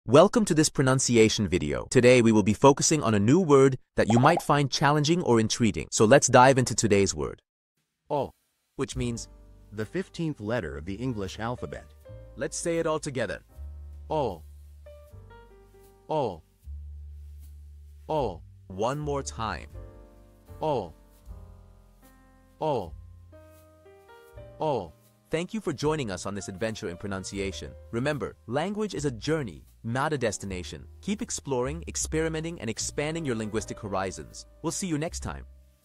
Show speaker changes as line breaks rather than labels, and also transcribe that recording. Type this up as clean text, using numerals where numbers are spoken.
Welcome to this pronunciation video. Today we will be focusing on a new word that you might find challenging or intriguing. So let's dive into today's word. O, which means
The 15th letter of the English alphabet.
let's say it all together. O. O. O. One more time. O. O. O. Thank you for joining us on this adventure in pronunciation. Remember, language is a journey, not a destination. Keep exploring, experimenting, and expanding your linguistic horizons. We'll see you next time.